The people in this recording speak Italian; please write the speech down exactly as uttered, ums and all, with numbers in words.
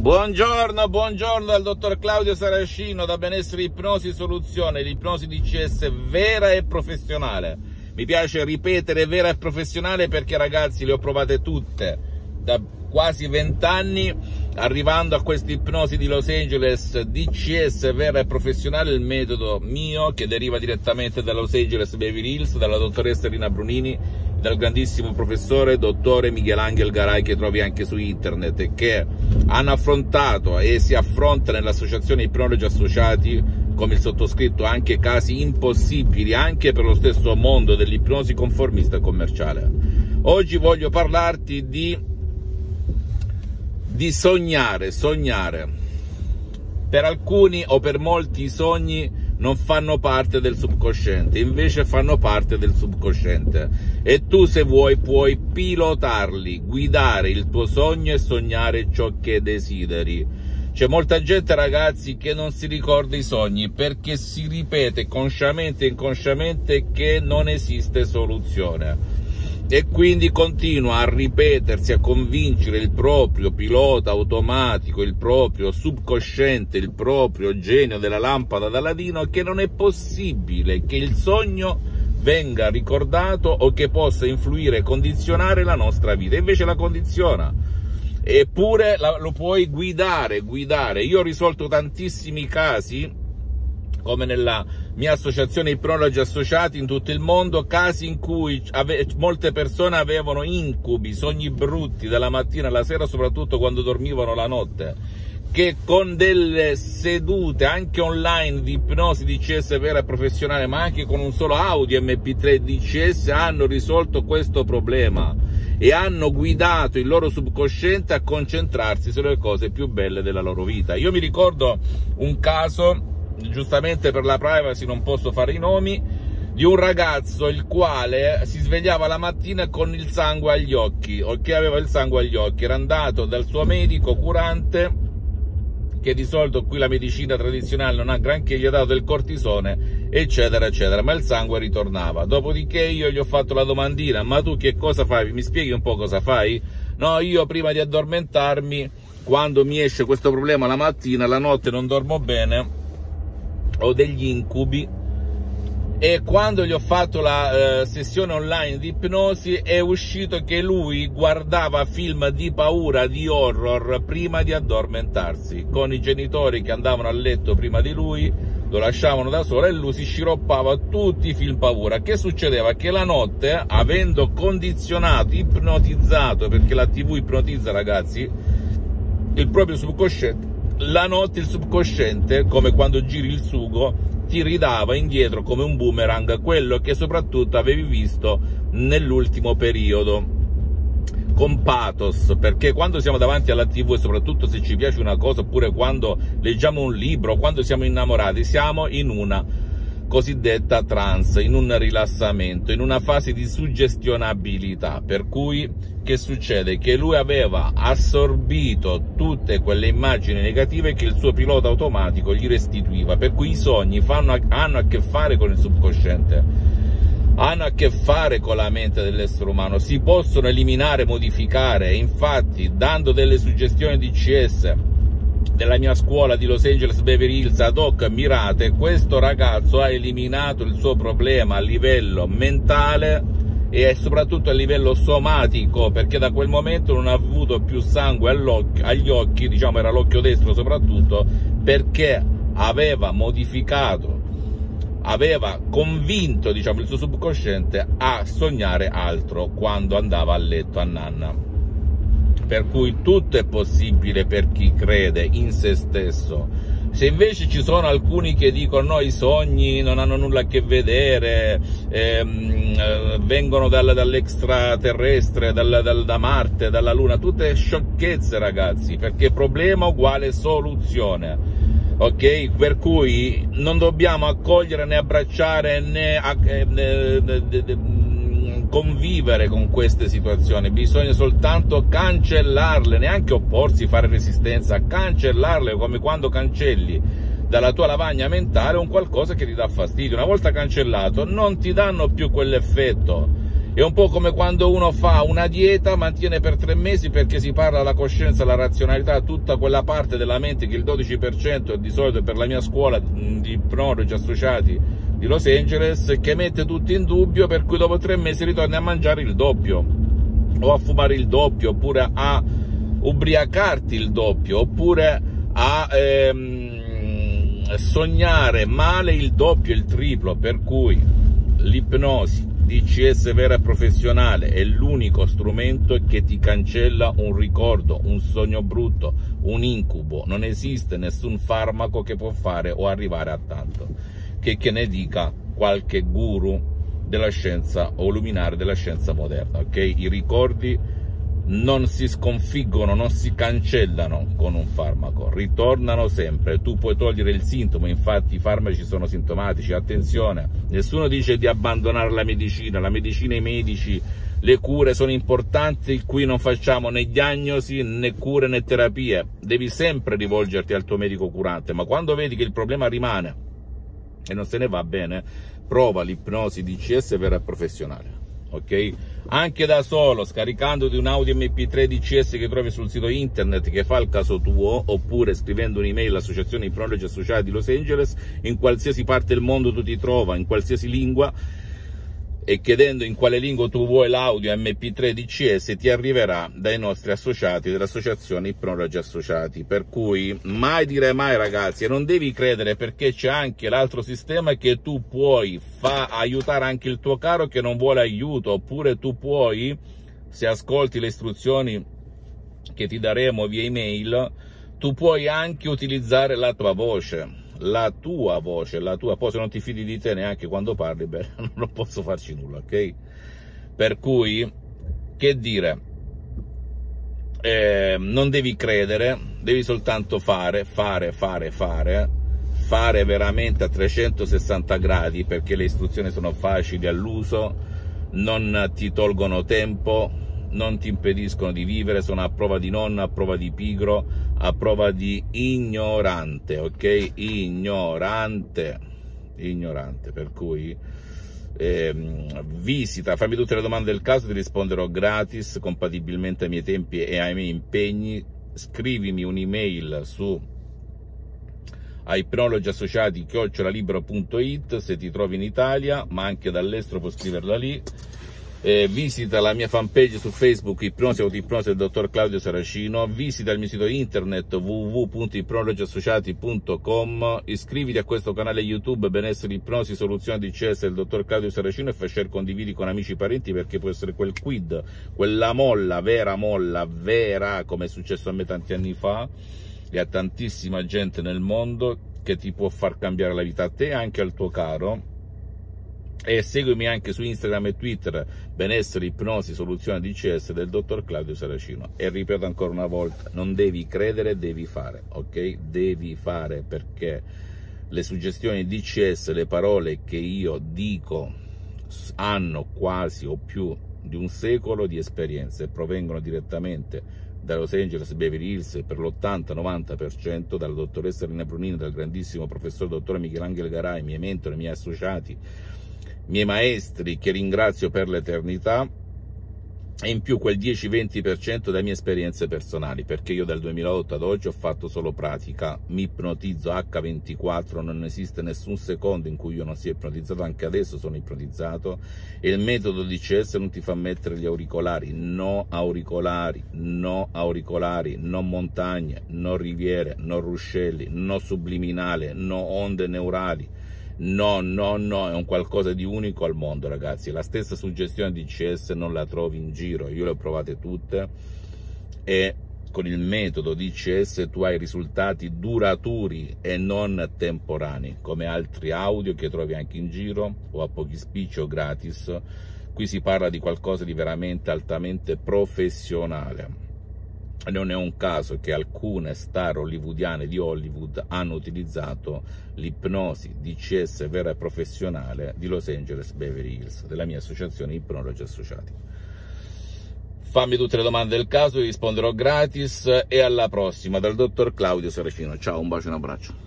Buongiorno, buongiorno dal dottor Claudio Saracino da Benessere Ipnosi Soluzione, l'ipnosi D C S vera e professionale. Mi piace ripetere vera e professionale perché ragazzi le ho provate tutte da quasi vent'anni, arrivando a questa ipnosi di Los Angeles D C S vera e professionale, il metodo mio che deriva direttamente da Los Angeles Beverly Hills, dalla dottoressa Rina Brunini, dal grandissimo professore dottore Michelangelo Garay, che trovi anche su internet, e che hanno affrontato e si affronta nell'associazione Ipnologi Associati come il sottoscritto anche casi impossibili anche per lo stesso mondo dell'ipnosi conformista e commerciale. Oggi voglio parlarti di, di sognare, sognare. Per alcuni o per molti i sogni non fanno parte del subconsciente, invece fanno parte del subconsciente, e tu se vuoi puoi pilotarli, guidare il tuo sogno e sognare ciò che desideri. C'è molta gente ragazzi che non si ricorda i sogni perché si ripete consciamente e inconsciamente che non esiste soluzione, e quindi continua a ripetersi, a convincere il proprio pilota automatico, il proprio subconsciente, il proprio genio della lampada d'Aladino che non è possibile che il sogno venga ricordato o che possa influire e condizionare la nostra vita. Invece la condiziona, eppure la, lo puoi guidare, guidare. Io ho risolto tantissimi casi, come nella mia associazione Ipnologi Associati in tutto il mondo, casi in cui molte persone avevano incubi, sogni brutti dalla mattina alla sera, soprattutto quando dormivano la notte, che con delle sedute anche online di ipnosi D C S vera e professionale, ma anche con un solo audio M P tre D C S, hanno risolto questo problema e hanno guidato il loro subconsciente a concentrarsi sulle cose più belle della loro vita. Io mi ricordo un caso, giustamente per la privacy non posso fare i nomi, di un ragazzo il quale si svegliava la mattina con il sangue agli occhi, o che aveva il sangue agli occhi, era andato dal suo medico curante, che di solito qui la medicina tradizionale non ha granché, gli ha dato del cortisone eccetera eccetera, ma il sangue ritornava. Dopodiché io gli ho fatto la domandina: ma tu che cosa fai? Mi spieghi un po' cosa fai? No, io prima di addormentarmi, quando mi esce questo problema la mattina, la notte non dormo bene, ho degli incubi, e quando gli ho fatto la eh, sessione online di ipnosi è uscito che lui guardava film di paura, di horror prima di addormentarsi, con i genitori che andavano a letto prima di lui, lo lasciavano da solo e lui si sciroppava tutti i film paura. Che succedeva? Che la notte, avendo condizionato, ipnotizzato, perché la tivù ipnotizza ragazzi, il proprio subconsciente, la notte il subconsciente, come quando giri il sugo, ti ridava indietro come un boomerang quello che soprattutto avevi visto nell'ultimo periodo, con pathos, perché quando siamo davanti alla tivù, e soprattutto se ci piace una cosa, oppure quando leggiamo un libro, quando siamo innamorati, siamo in una cosiddetta trance, in un rilassamento, in una fase di suggestionabilità, per cui che succede? Che lui aveva assorbito tutte quelle immagini negative che il suo pilota automatico gli restituiva, per cui i sogni fanno, hanno a che fare con il subconsciente, hanno a che fare con la mente dell'essere umano, si possono eliminare, modificare. Infatti, dando delle suggestioni D C S della mia scuola di Los Angeles Beverly Hills ad hoc mirate, questo ragazzo ha eliminato il suo problema a livello mentale e soprattutto a livello somatico, perché da quel momento non ha avuto più sangue agli occhi, diciamo era l'occhio destro soprattutto, perché aveva modificato, aveva convinto, diciamo, il suo subconsciente a sognare altro quando andava a letto a nanna. Per cui tutto è possibile per chi crede in se stesso. Se invece ci sono alcuni che dicono no, i sogni non hanno nulla a che vedere, ehm, vengono dal, dall'extraterrestre, dal, dal, da Marte, dalla Luna, tutte sciocchezze ragazzi, perché problema uguale soluzione, ok? Per cui non dobbiamo accogliere né abbracciare né, né, né, né, né convivere con queste situazioni, bisogna soltanto cancellarle, neanche opporsi, fare resistenza, cancellarle, come quando cancelli dalla tua lavagna mentale un qualcosa che ti dà fastidio. Una volta cancellato non ti danno più quell'effetto, È un po' come quando uno fa una dieta, mantiene per tre mesi, perché si parla della coscienza, la razionalità, tutta quella parte della mente che il dodici per cento di solito per la mia scuola di ipnologi associati di Los Angeles, che mette tutto in dubbio, per cui dopo tre mesi ritorni a mangiare il doppio, o a fumare il doppio, oppure a ubriacarti il doppio, oppure a ehm, sognare male il doppio, il triplo. Per cui l'ipnosi D C S vera e professionale è l'unico strumento che ti cancella un ricordo, un sogno brutto, un incubo. Non esiste nessun farmaco che può fare o arrivare a tanto, che, che ne dica qualche guru della scienza o luminare della scienza moderna, ok? I ricordi non si sconfiggono, non si cancellano con un farmaco, ritornano sempre. Tu puoi togliere il sintomo, infatti i farmaci sono sintomatici, attenzione, nessuno dice di abbandonare la medicina, la medicina e i medici, le cure sono importanti, qui non facciamo né diagnosi né cure né terapie, devi sempre rivolgerti al tuo medico curante, ma quando vedi che il problema rimane e non se ne va bene, prova l'ipnosi D C S vera e professionale, ok? Anche da solo, scaricandoti un audio M P tre D C S che trovi sul sito internet che fa il caso tuo, oppure scrivendo un'email all'associazione Ipnologi Associati di Los Angeles, in qualsiasi parte del mondo tu ti trova, in qualsiasi lingua, e chiedendo in quale lingua tu vuoi l'audio M P tre D C S, ti arriverà dai nostri associati dell'associazione Ipnologi Associati. Per cui mai dire mai, ragazzi, e non devi credere, perché c'è anche l'altro sistema che tu puoi fa aiutare anche il tuo caro che non vuole aiuto, oppure tu puoi, se ascolti le istruzioni che ti daremo via email, tu puoi anche utilizzare la tua voce, la tua voce, la tua, poi se non ti fidi di te neanche quando parli, beh, non posso farci nulla, ok? Per cui, che dire, eh, non devi credere, devi soltanto fare, fare, fare, fare, fare veramente a trecentosessanta gradi, perché le istruzioni sono facili all'uso, non ti tolgono tempo, non ti impediscono di vivere, sono a prova di nonno, a prova di pigro, a prova di ignorante, ok? Ignorante, ignorante, per cui eh, visita, fammi tutte le domande del caso, ti risponderò gratis, compatibilmente ai miei tempi e ai miei impegni. Scrivimi un'email su a ipnologiassociati chiocciola libero punto it se ti trovi in Italia, ma anche dall'estero puoi scriverla lì. Eh, visita la mia fanpage su Facebook, Ipnosi Autoipnosi del dottor Claudio Saracino, visita il mio sito internet w w w punto ipnologiassociati punto com, iscriviti a questo canale YouTube Benessere Ipnosi Soluzione D C S del dottor Claudio Saracino e fai share, condividi con amici e parenti, perché può essere quel quid, quella molla, vera molla, vera, come è successo a me tanti anni fa e a tantissima gente nel mondo, che ti può far cambiare la vita a te e anche al tuo caro. E seguimi anche su Instagram e Twitter, Benessere Ipnosi Soluzione D C S del dottor Claudio Saracino. E ripeto ancora una volta, non devi credere, devi fare, ok? Devi fare, perché le suggestioni D C S, le parole che io dico, hanno quasi o più di un secolo di esperienza e provengono direttamente da Los Angeles, Beverly Hills, per l'ottanta novanta per cento dalla dottoressa Rina Brunini, dal grandissimo professor dottore Michelangelo Garai, miei mentori, miei associati, miei maestri, che ringrazio per l'eternità, e in più quel dieci venti per cento da mie esperienze personali, perché io dal duemilaotto ad oggi ho fatto solo pratica, mi ipnotizzo acca ventiquattro, non esiste nessun secondo in cui io non sia ipnotizzato, anche adesso sono ipnotizzato, e il metodo D C S non ti fa mettere gli auricolari, no auricolari, no auricolari, no montagne, no riviere, no ruscelli, no subliminale, no onde neurali. No, no, no, è un qualcosa di unico al mondo, ragazzi. La stessa suggestione di D C S non la trovi in giro, io le ho provate tutte e con il metodo D C S tu hai risultati duraturi e non temporanei, come altri audio che trovi anche in giro o a pochi spicci o gratis. Qui si parla di qualcosa di veramente altamente professionale. Non è un caso che alcune star hollywoodiane di Hollywood hanno utilizzato l'ipnosi D C S vera e professionale di Los Angeles Beverly Hills, della mia associazione Ipnologi Associati. Fammi tutte le domande del caso, vi risponderò gratis, e alla prossima dal dottor Claudio Saracino. Ciao, un bacio e un abbraccio.